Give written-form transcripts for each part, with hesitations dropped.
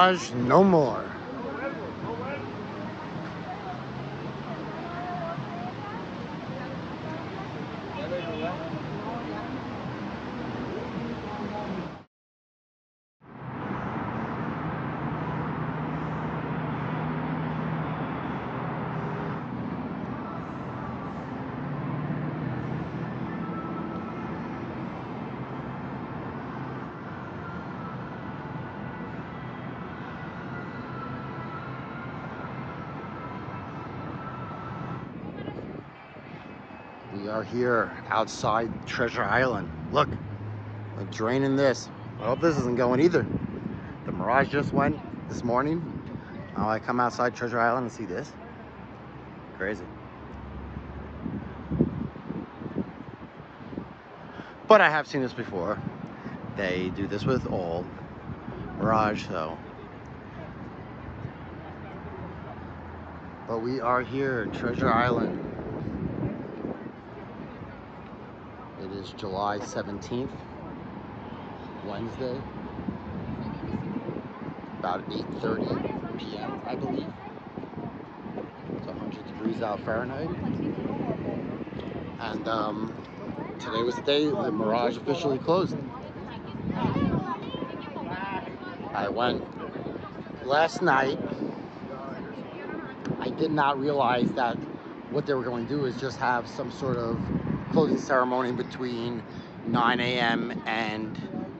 Mirage no more. We are here outside Treasure Island. Look, we're draining this. I hope this isn't going either. The Mirage just went this morning. Now I come outside Treasure Island and see this. Crazy. But I have seen this before. They do this with all Mirage, so. But we are here, Treasure Island. It is July 17th, Wednesday, about 8:30 p.m., I believe. It's 100 degrees out Fahrenheit. And today was the day the Mirage officially closed. I went last night. I did not realize that what they were going to do is just have some sort of closing ceremony between 9 a.m. and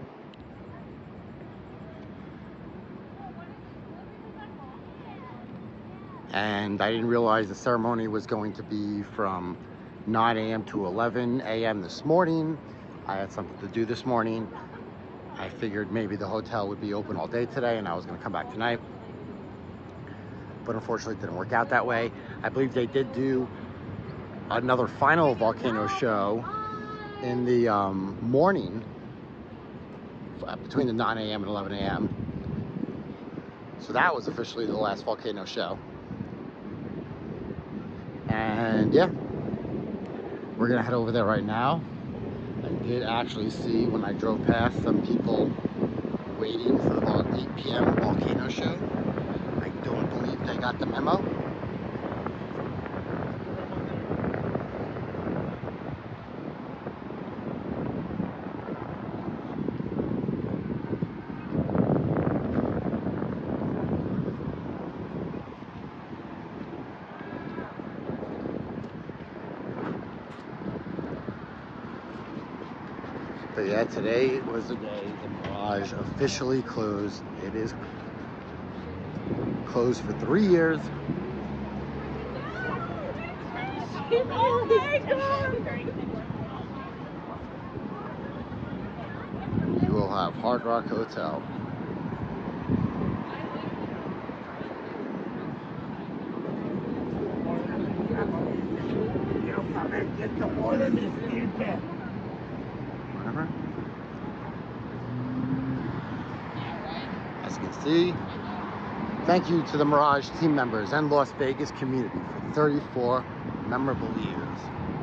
I didn't realize the ceremony was going to be from 9 a.m. to 11 a.m. this morning. I had something to do this morning. I figured maybe the hotel would be open all day today and I was going to come back tonight. But unfortunately it didn't work out that way. I believe they did do another final volcano show in the morning between the 9 a.m. and 11 a.m. So that was officially the last volcano show. And yeah, we're gonna head over there right now. I did actually see when I drove past some people waiting for the 8 p.m. volcano show. I don't believe they got the memo. But yeah, today was the day the Mirage officially closed. It is closed for 3 years. Oh my God! You will have Hard Rock Hotel. As you can see, thank you to the Mirage team members and Las Vegas community for 34 memorable years.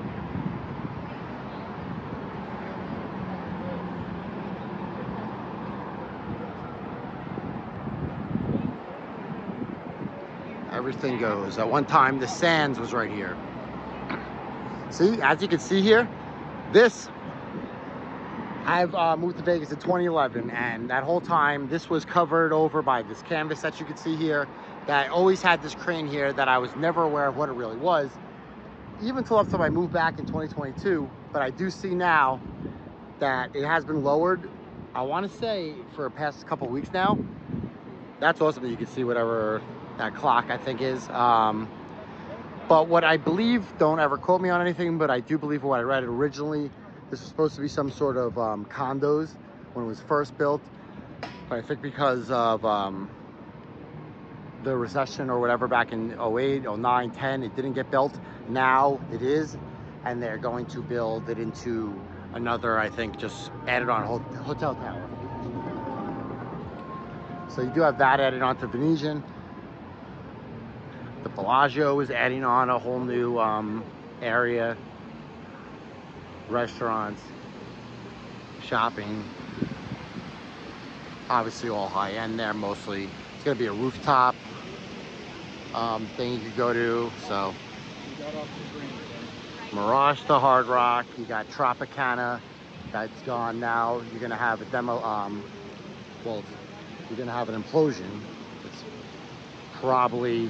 Everything goes. At one time, the Sands was right here. See, as you can see here, this, I've moved to Vegas in 2011, and that whole time, this was covered over by this canvas that you can see here, that always had this crane here that I was never aware of what it really was, even until I moved back in 2022, but I do see now that it has been lowered, I want to say, for the past couple weeks now. That's awesome that you can see whatever that clock, I think, is. But what I believe, don't ever quote me on anything, but I do believe what I read originally, this was supposed to be some sort of condos when it was first built. But I think because of the recession or whatever back in 08, 09, 10, it didn't get built. Now it is, and they're going to build it into another, I think, just added on hotel tower. So you do have that added onto Venetian. The Bellagio is adding on a whole new area, restaurants, shopping, obviously all high end there, mostly It's gonna be a rooftop thing you could go to. So Mirage to Hard Rock. You got Tropicana that's gone now. You're gonna have a demo. Well, you're gonna have an implosion. It's probably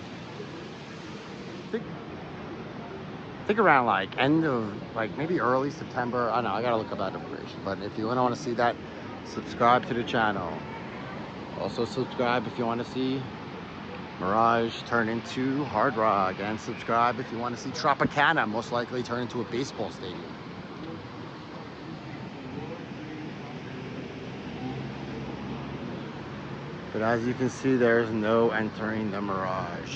I think around like end of like maybe early September. I don't know. I gotta look up that information. But if you want to see that, subscribe to the channel. Also subscribe if you want to see Mirage turn into Hard Rock, and subscribe if you want to see Tropicana most likely turn into a baseball stadium. But as you can see, there's no entering the Mirage.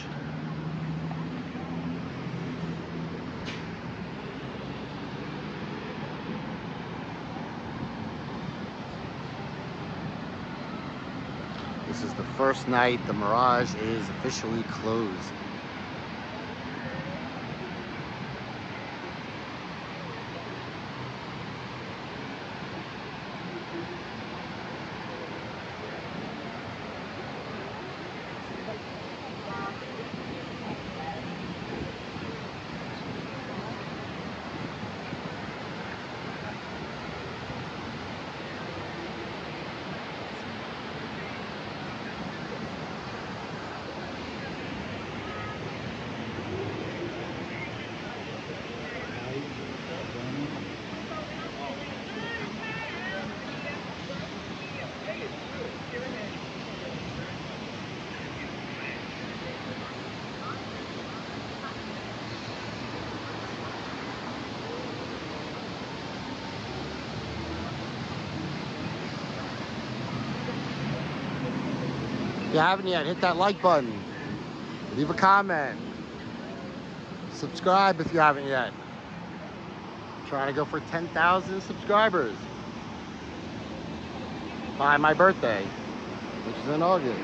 This is the first night the Mirage is officially closed. If you haven't yet, hit that like button, leave a comment, subscribe if you haven't yet. I'm trying to go for 10,000 subscribers by my birthday, which is in August.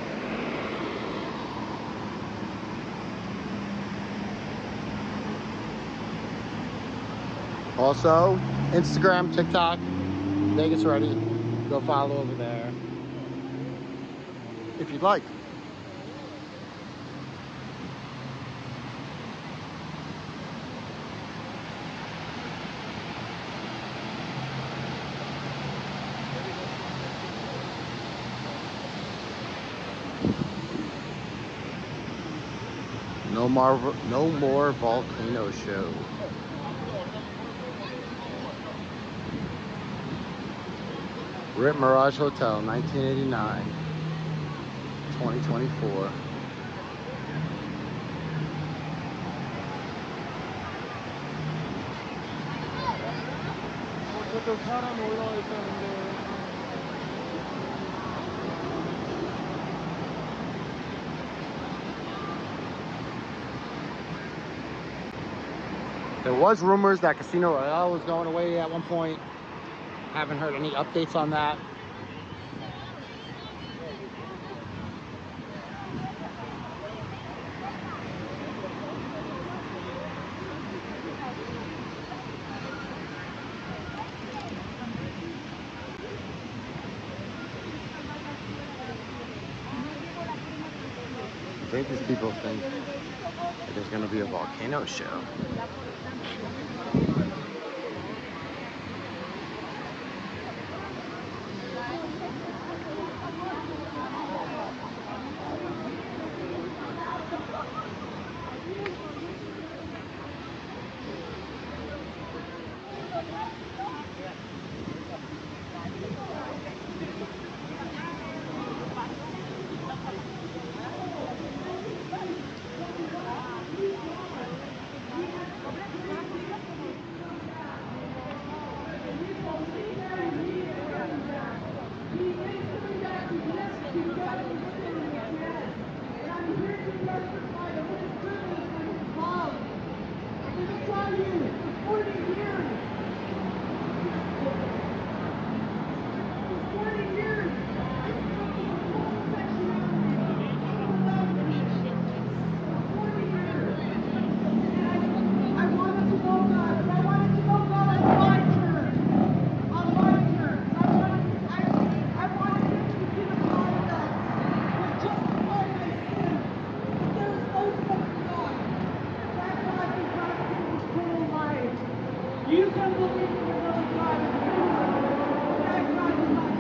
Also, Instagram, TikTok, Vegas Ready. Go follow over there if you'd like. No more volcano show. RIP Mirage Hotel, 1989, 2024. There was rumors that Casino Royale was going away at one point. Haven't heard any updates on that. I think these people think that there's going to be a volcano show. can't believe in the love of God. That God is not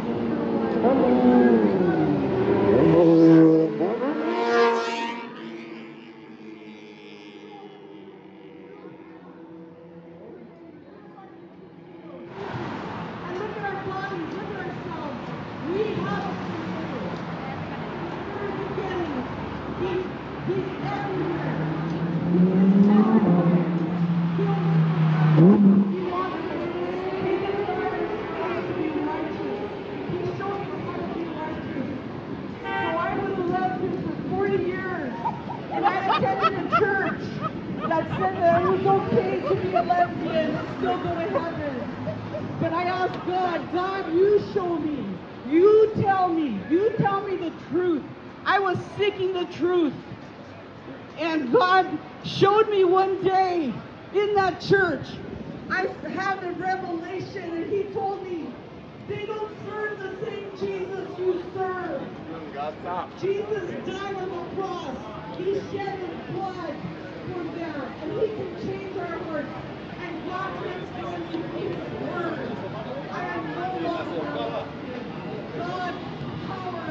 and look at our bodies, look at ourselves. We have a creator. From the beginning, he's everywhere. He is everywhere. He'll look around. He wants us. He desires us to be righteous. He shows us how to be righteous. So I was a lesbian for 40 years, and I attended a church that said that it was okay to be a lesbian and still go to heaven. But I asked God, God, you show me. You tell me. You tell me the truth. I was seeking the truth. And God showed me one day in that church. I had a revelation, and he told me, they don't serve the same Jesus you serve. Jesus died on the cross. He shed his blood for them. And he can change our hearts. And God lives on to keep his word. I am no longer a lesbian. God, power,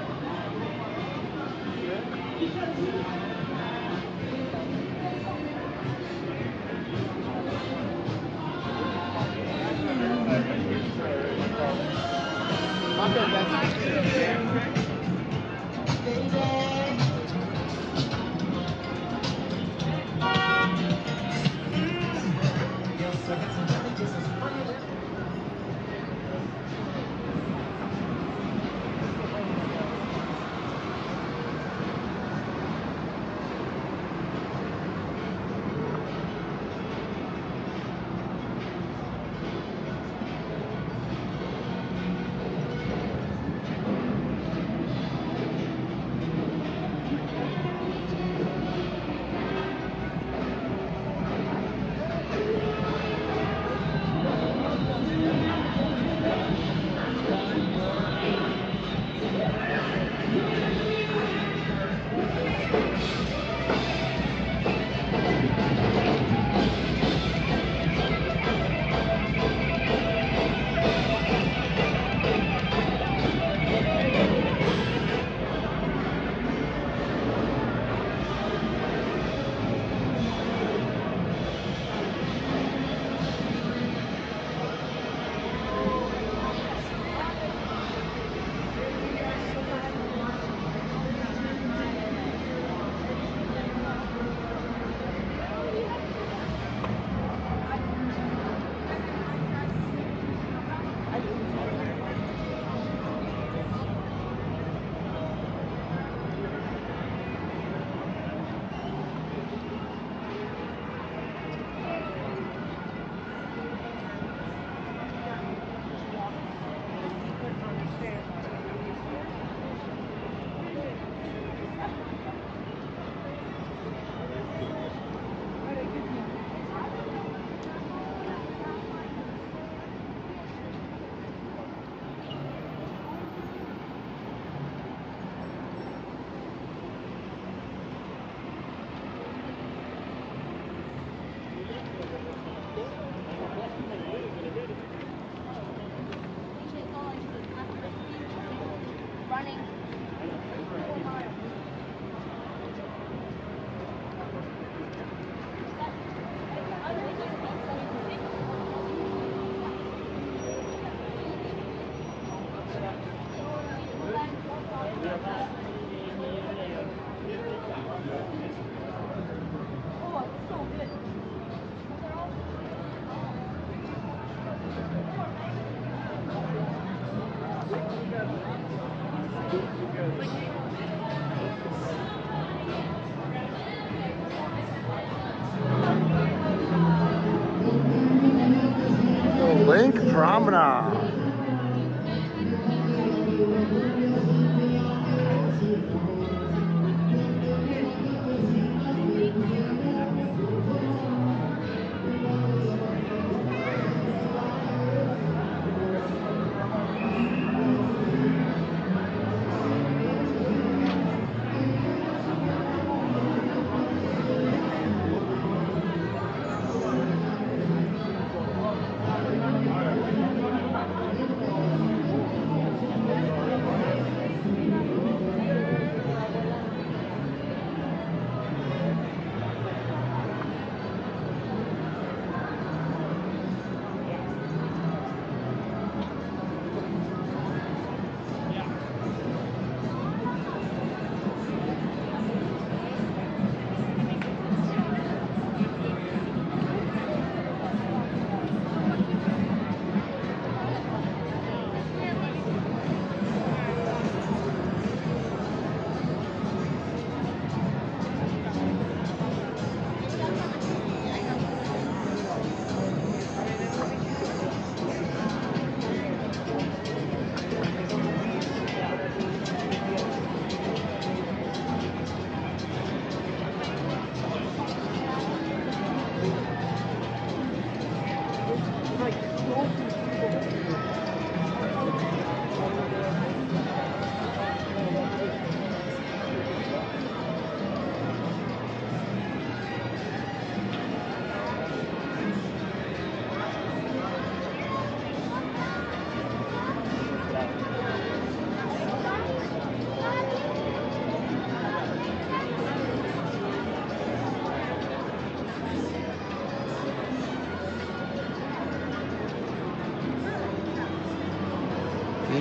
because he Link Promenade.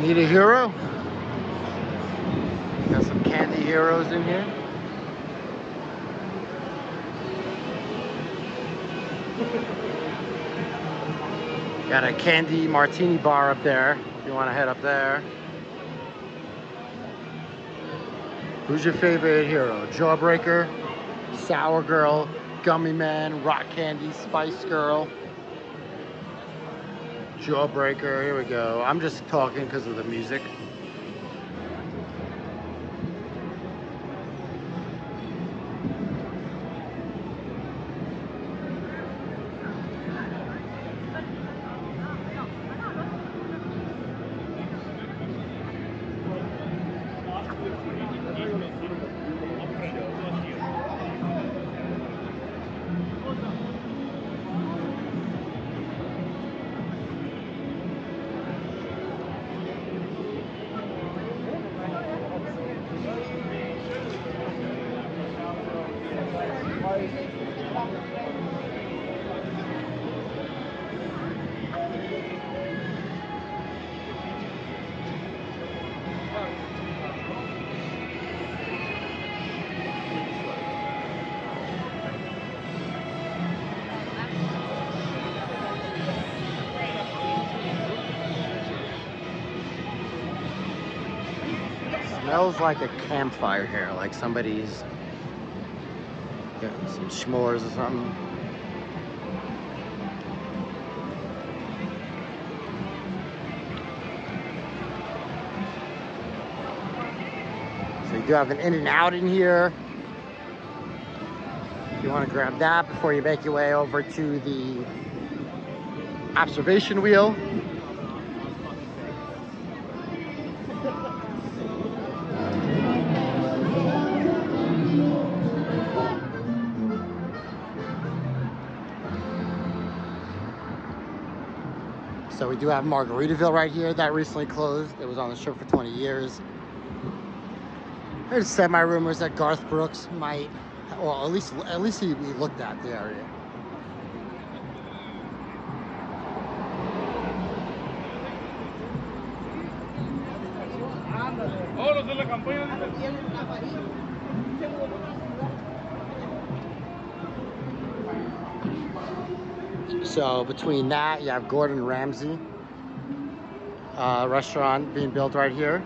Need a hero? Got some candy heroes in here. Got a candy martini bar up there, if you want to head up there. Who's your favorite hero? Jawbreaker, Sour Girl, Gummy Man, Rock Candy, Spice Girl. Jawbreaker, here we go. I'm just talking because of the music. Smells like a campfire here, like somebody's getting some s'mores or something. So you do have an In-N-Out in here. If you want to grab that before you make your way over to the observation wheel. So we do have Margaritaville right here that recently closed. It was on the strip for 20 years. There's semi-rumors that Garth Brooks might, well, at least he looked at the area. So between that, you have Gordon Ramsay restaurant being built right here.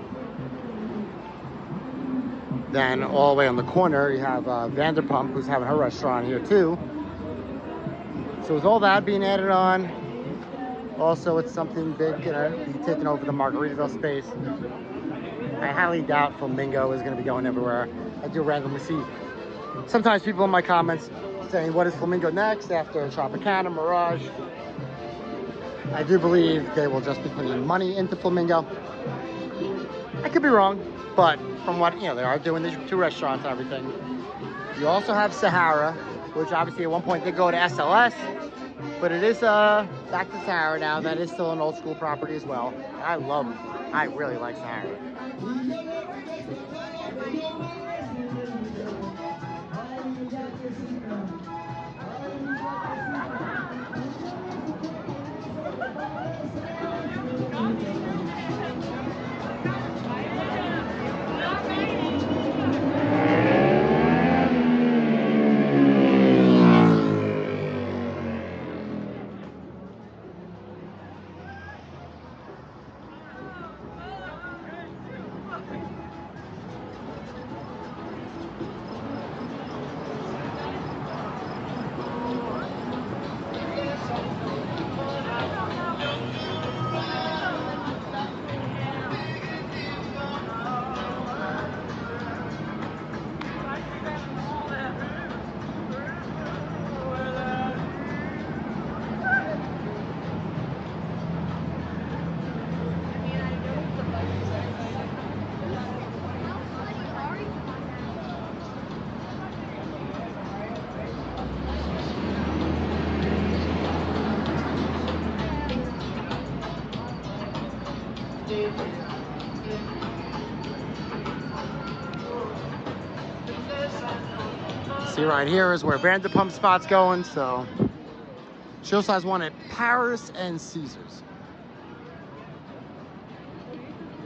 Then all the way on the corner, you have Vanderpump, who's having her restaurant here too. So with all that being added on, also it's something big, you know, be taking over the Margaritaville space. I highly doubt Flamingo is going to be going everywhere. I do randomly see sometimes people in my comments saying, what is Flamingo next after Tropicana, Mirage? I do believe they will just be putting money into Flamingo. I could be wrong, but from what, you know, they are doing these two restaurants and everything. You also have Sahara, which obviously at one point did go to SLS, but it is back to Sahara now. That is still an old school property as well. I really like Sahara. See, right here is where Vanderpump Spot's going, so she also has one at Paris and Caesars.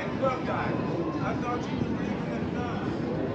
Look, guys, I thought you was leaving at 9.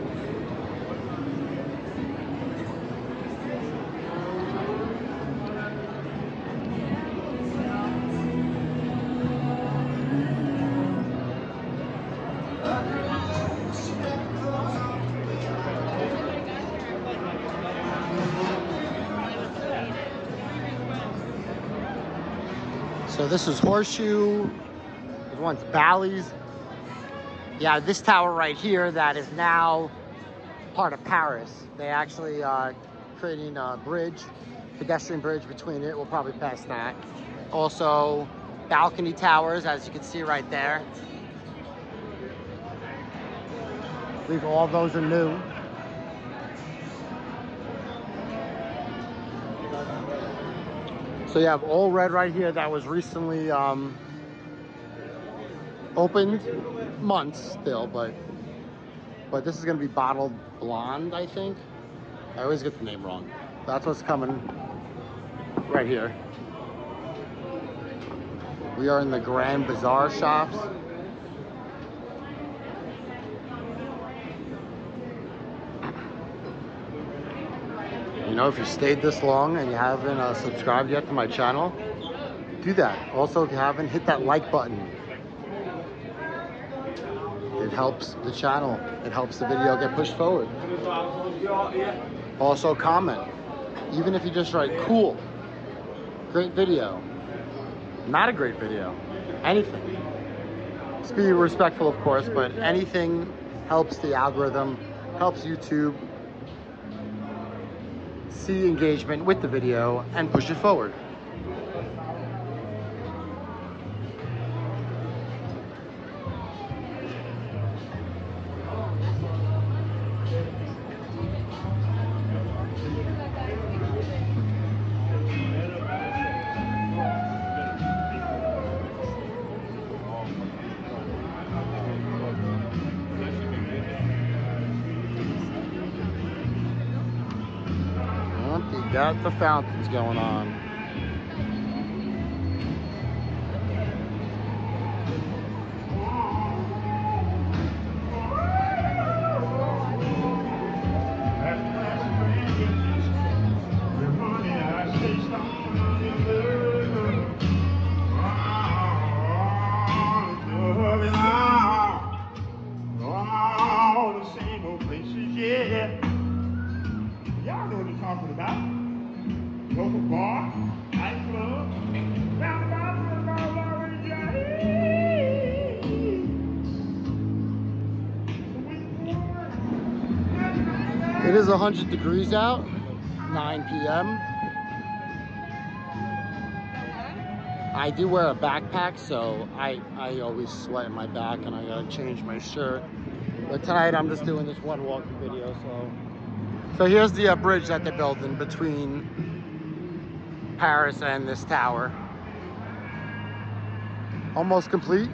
So this is Horseshoe. It was once Bally's. Yeah, this tower right here that is now part of Paris. They actually creating a bridge, pedestrian bridge between it. We'll probably pass that. Also, balcony towers, as you can see right there. I believe all those are new. So you have All Red right here that was recently opened, months still, but this is gonna be Bottled Blonde, I think. I always get the name wrong. That's what's coming right here. We are in the Grand Bazaar shops. You know, if you stayed this long and you haven't subscribed yet to my channel, do that. Also, if you haven't, hit that like button. It helps the channel. It helps the video get pushed forward. Also, comment. Even if you just write, cool, great video, not a great video, anything. Just be respectful, of course, but anything helps the algorithm, helps YouTube see engagement with the video and push it forward. You got the fountains going on. All the same old places, yeah. Y'all know what I'm talking about. Local bar, nightclub, roundabout, already got It is 100 degrees out, 9 p.m. I do wear a backpack, so I always sweat in my back and I gotta change my shirt. But tonight I'm just doing this one walking video, so here's the bridge that they're building between Paris and this tower. Almost complete.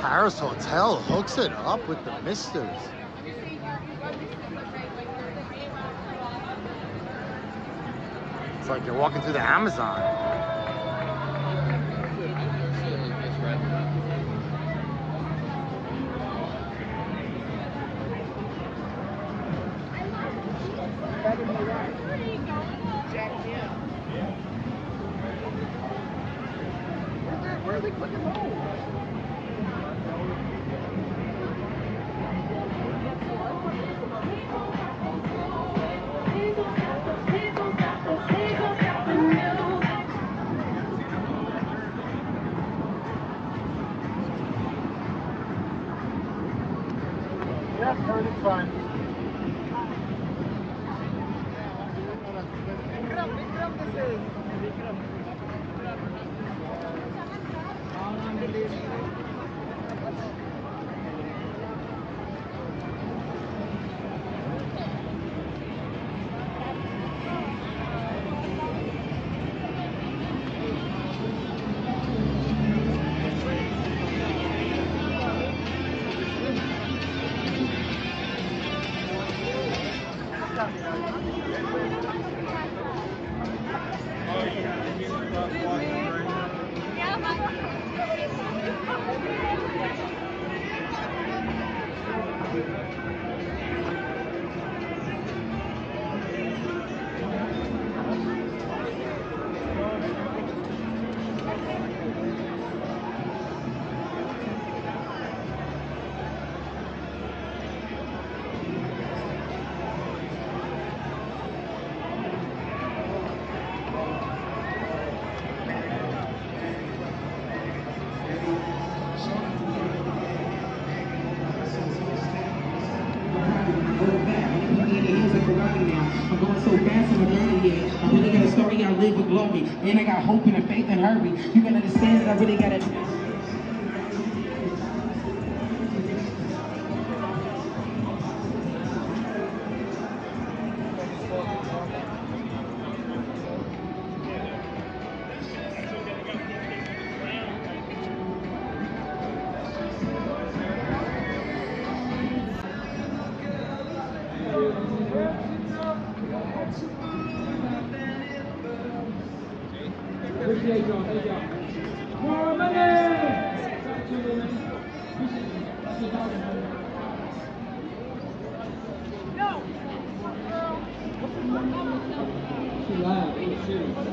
Paris Hotel hooks it up with the misters. It's like you're walking through the Amazon. Where are they putting them all? Yeah, everything's fine. I'm going so fast on my journey, yeah. I really got a story, I live with glory. And I got hope and a faith and hurry. You gotta understand that I really gotta. Appreciate y'all. Thank y'all. More money! Thank you, man. Appreciate She live. Oh, serious.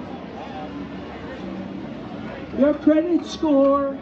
Your credit score.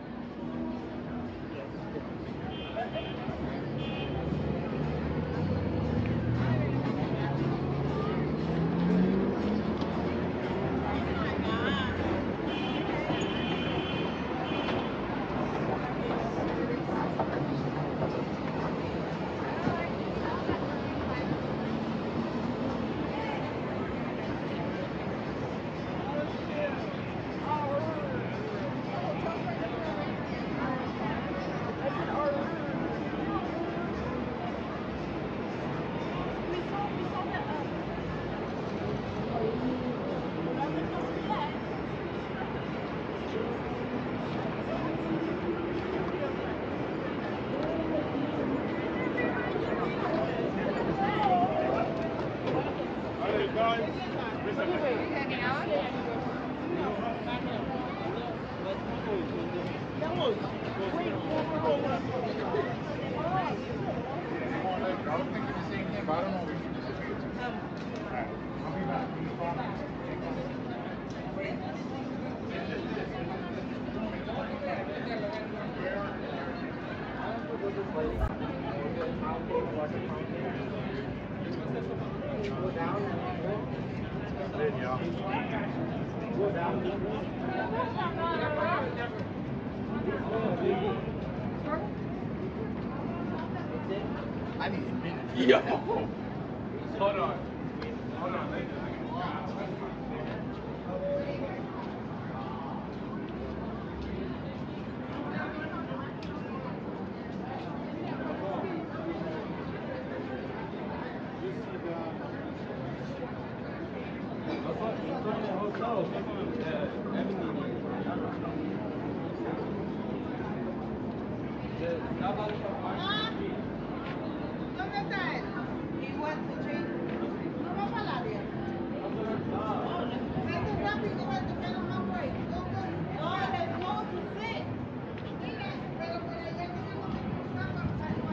I need a minute. Yo! Hold on. Hold on. ¿Dónde está él? Igual to change. No va para la área. Vete rápido, vete, que no me voy. Go, go. No, let's go to sit. Mira, pero por allá tenemos que cruzar para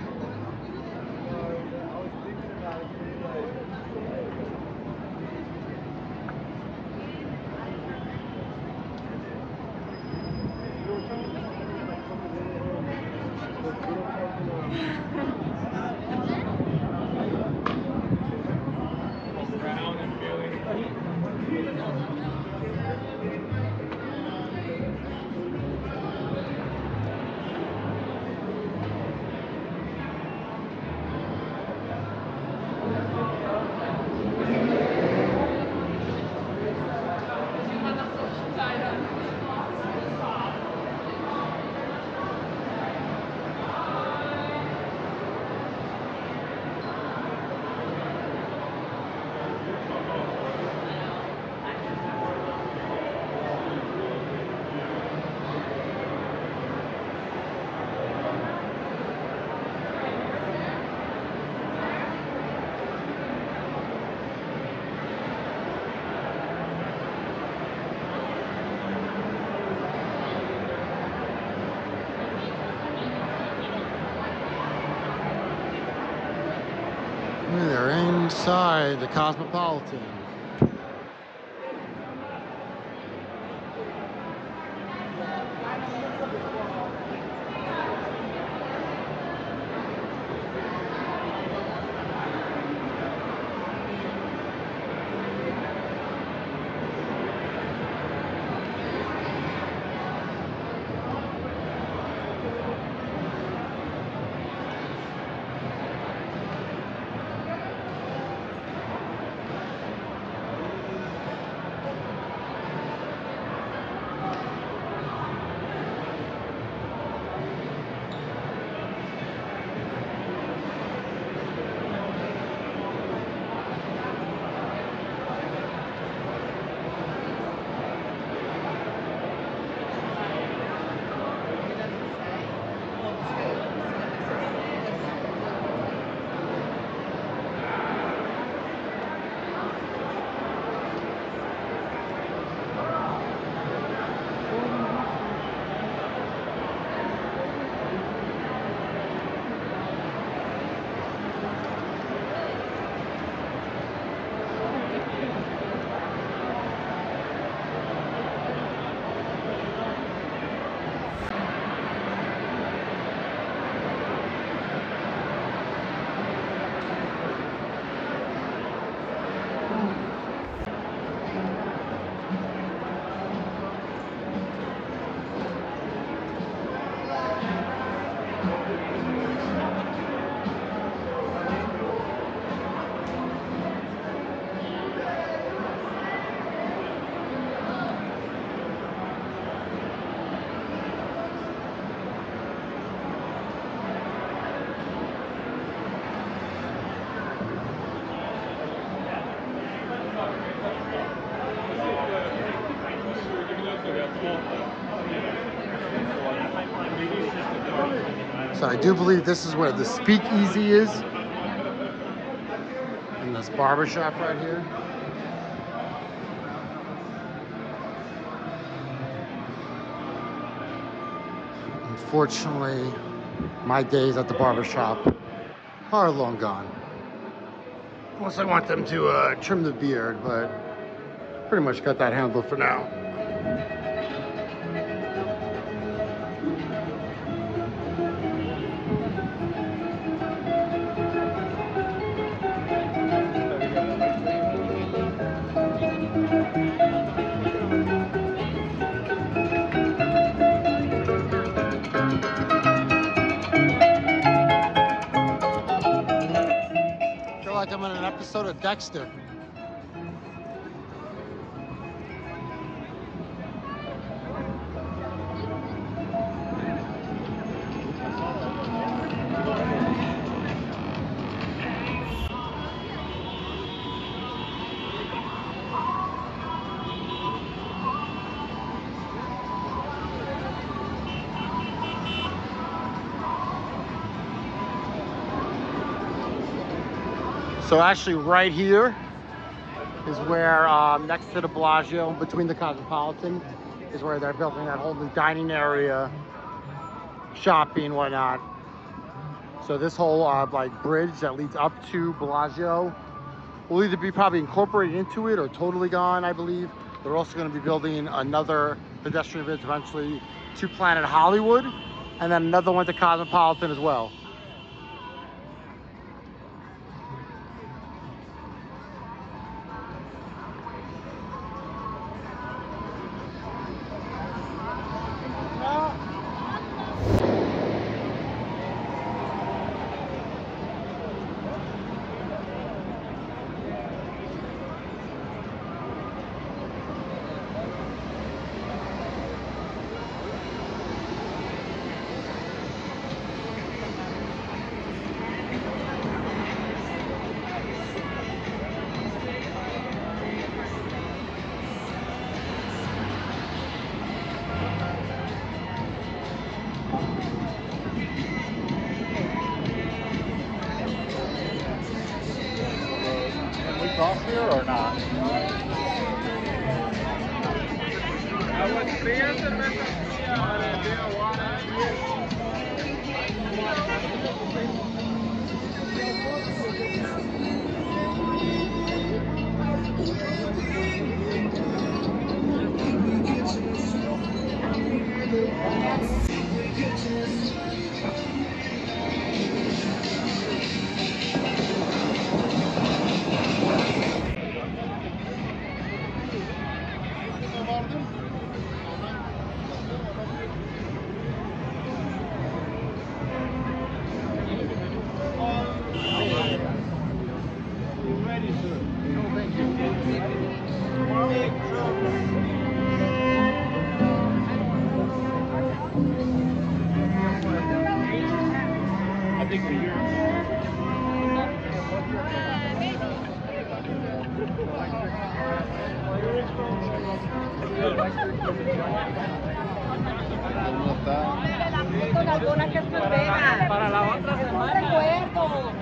They're inside the Cosmopolitan. So I do believe this is where the Speakeasy is. And this barbershop right here. Unfortunately, my days at the barbershop are long gone. Unless I want them to trim the beard, but pretty much got that handled for now. I feel like I'm in an episode of Dexter. So actually right here is where, next to the Bellagio, between the Cosmopolitan, is where they're building that whole new dining area, shopping, whatnot. So this whole like bridge that leads up to Bellagio will either be probably incorporated into it or totally gone, I believe. They're also going to be building another pedestrian bridge eventually to Planet Hollywood, and then another one to Cosmopolitan as well. Cross here or not? Para la otra semana. Un recuerdo.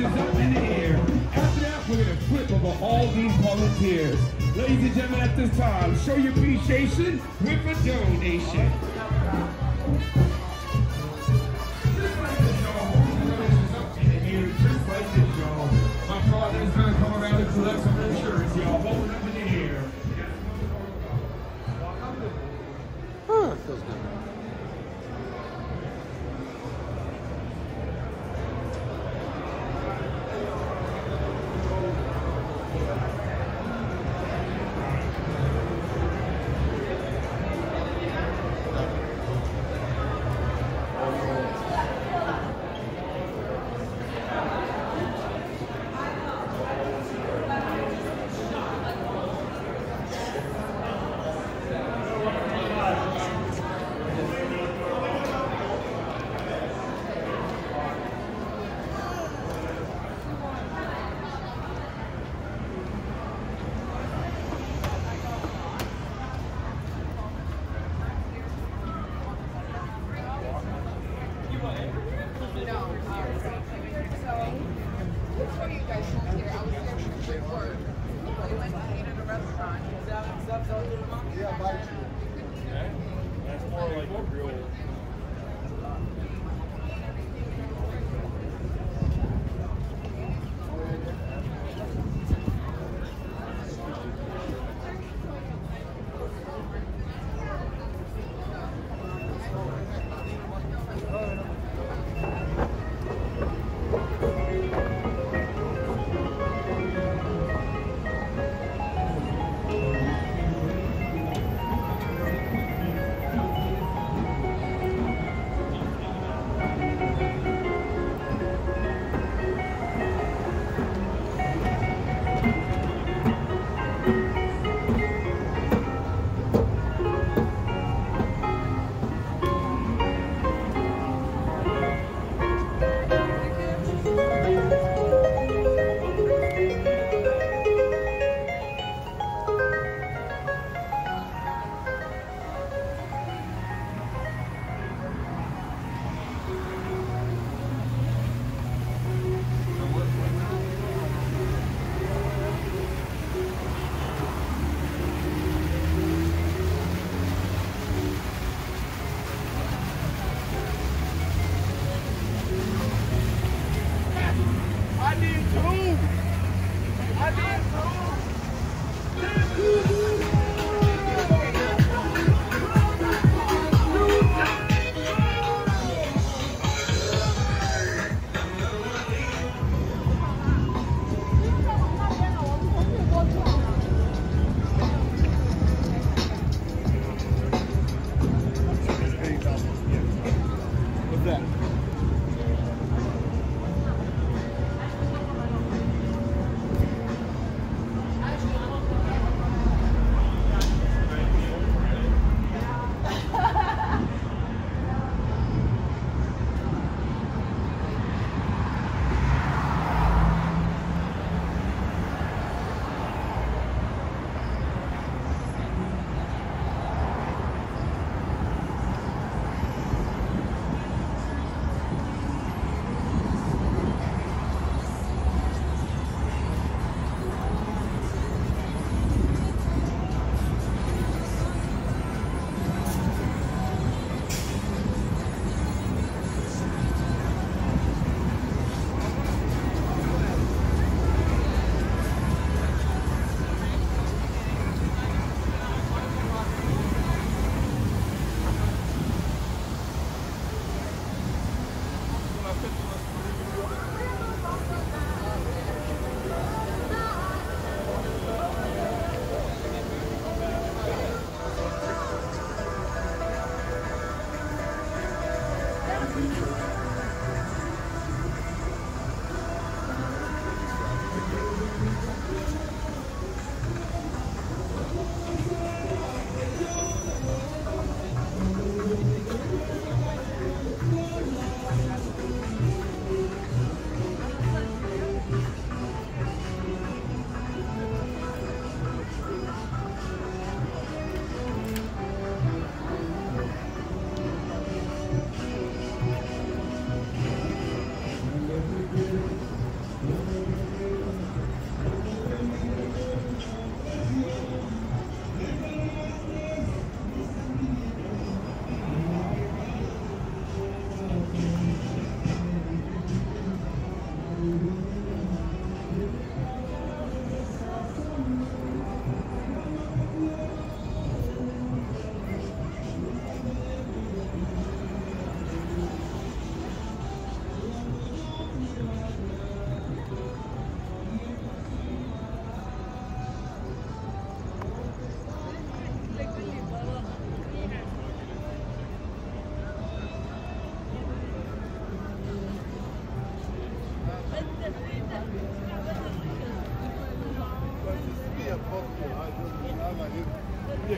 Congratulations up in the air. After that, we're going to flip over all these volunteers. Ladies and gentlemen, at this time, show your appreciation with a donation. Just like this, y'all. Congratulations up in the air. Just like this, y'all. My father is going to come around and collect some insurance, y'all. Hold it up in the air. Oh, it feels good.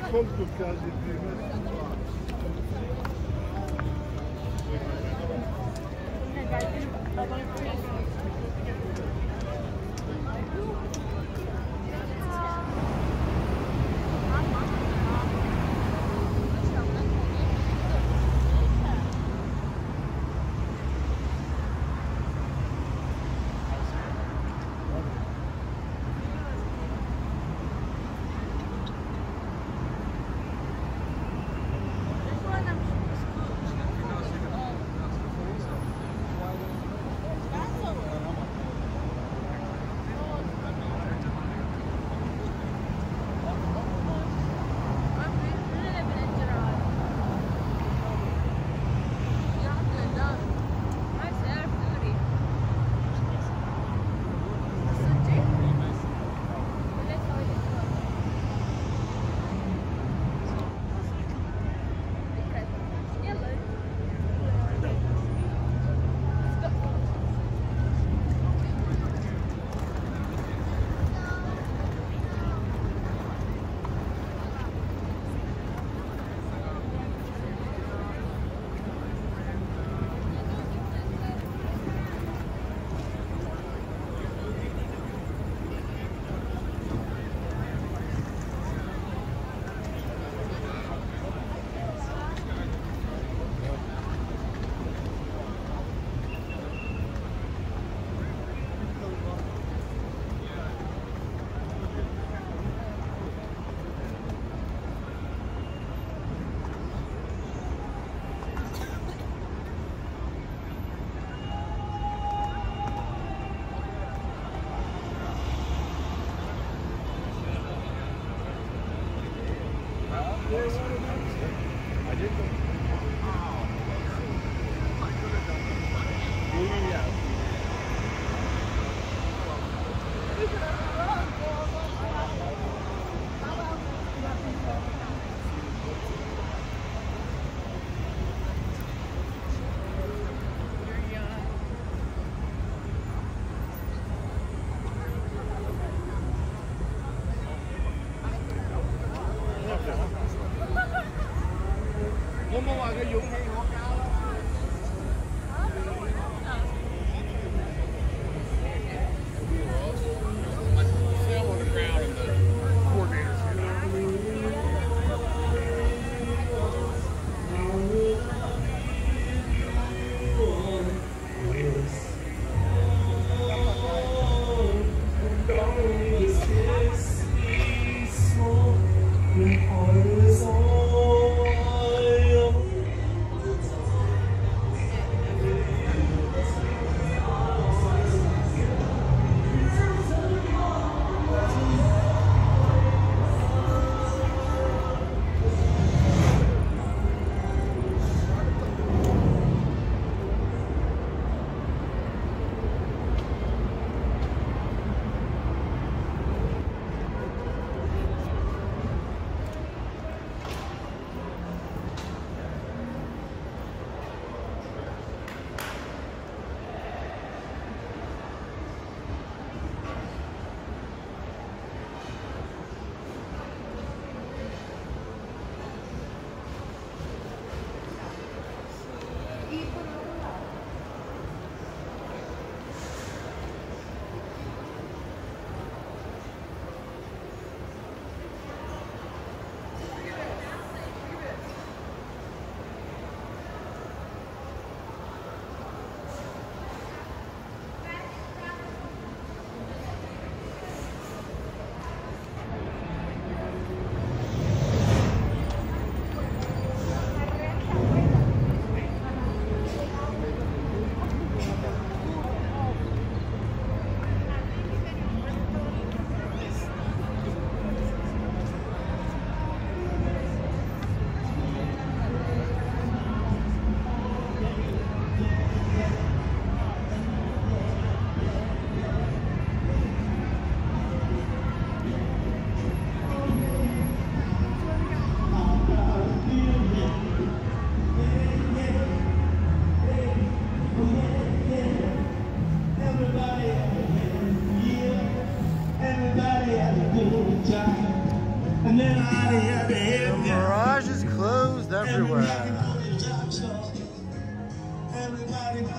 Facebook guys, if you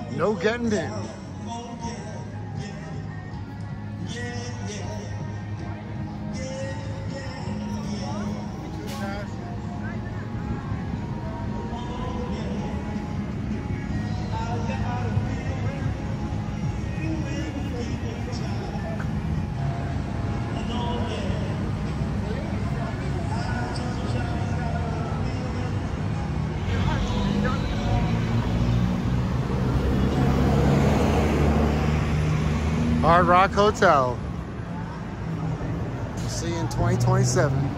No getting in. Hard Rock Hotel. We'll see you in 2027.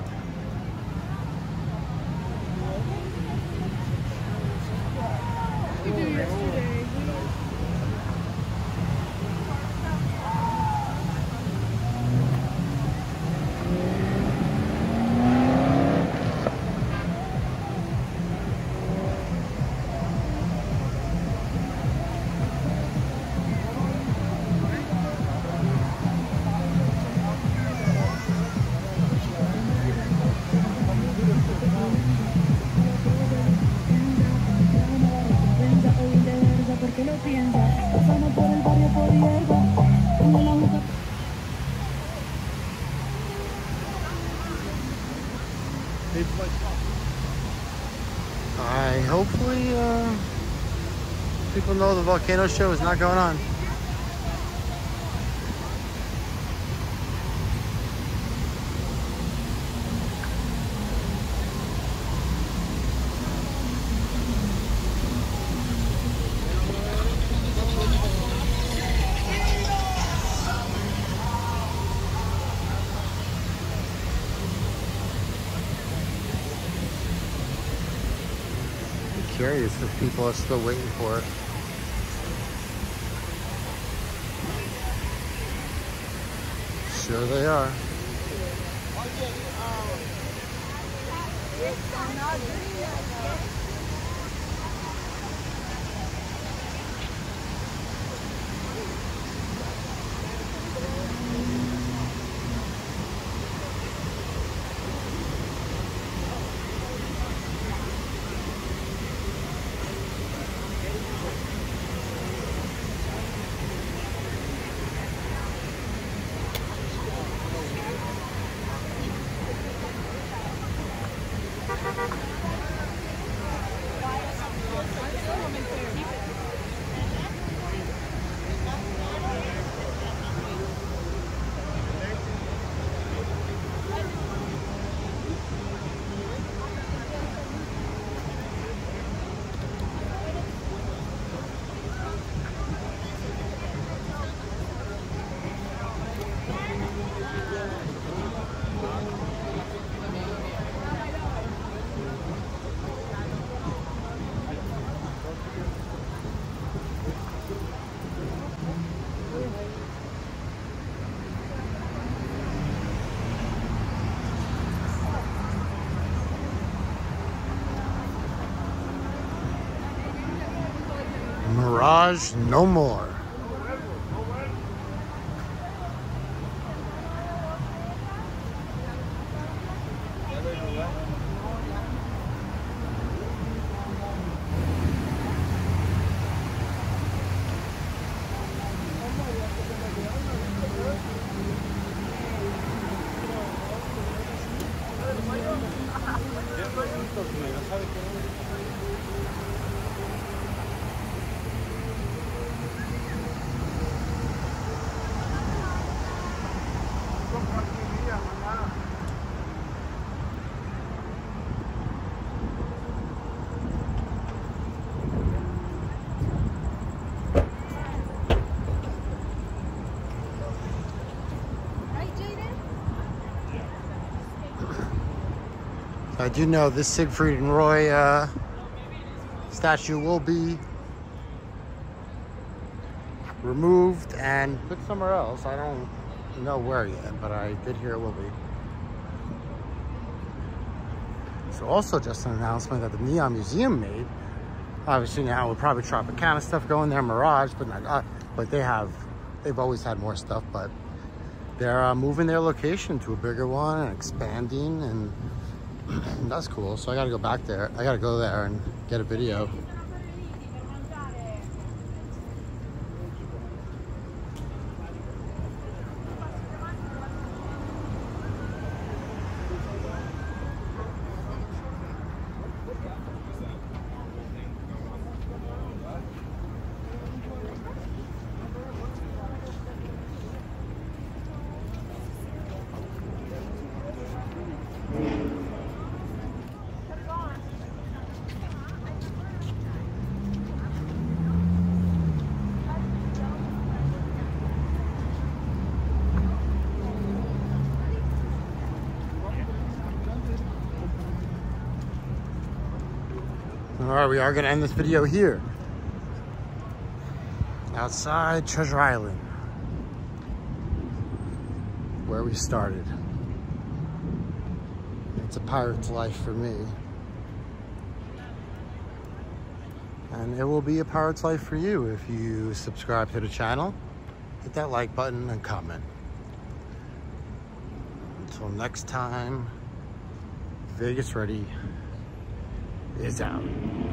Hopefully, people know the volcano show is not going on. Curious if people are still waiting for it. Sure they are. Mirage no more. I do know this Siegfried and Roy statue will be removed and put somewhere else. I don't know where yet, but I did hear it will be. So also just an announcement that the Neon Museum made. Obviously now with probably Tropicana stuff going there, Mirage, but not. But they've always had more stuff. But they're moving their location to a bigger one and expanding, and that's cool. So I got to go back there. I got to go there and get a video. All right, we are gonna end this video here. Outside Treasure Island, where we started. It's a pirate's life for me. And it will be a pirate's life for you if you subscribe to the channel, hit that like button, and comment. Until next time, Vegas Ready is out.